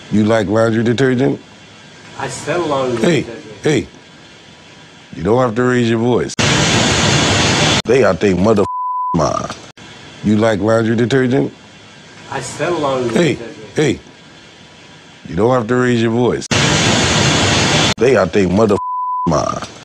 You like laundry detergent? I sell laundry detergent. Hey, you don't have to raise your voice. They out they mother mind. You like laundry detergent? I sell laundry detergent. Hey, you don't have to raise your voice. They out they mother mind.